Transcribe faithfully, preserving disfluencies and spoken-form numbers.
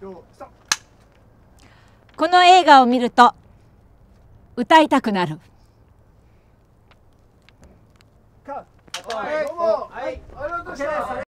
この映画を見ると歌いたくなる。 はい、どうも、はい、ありがとうございました。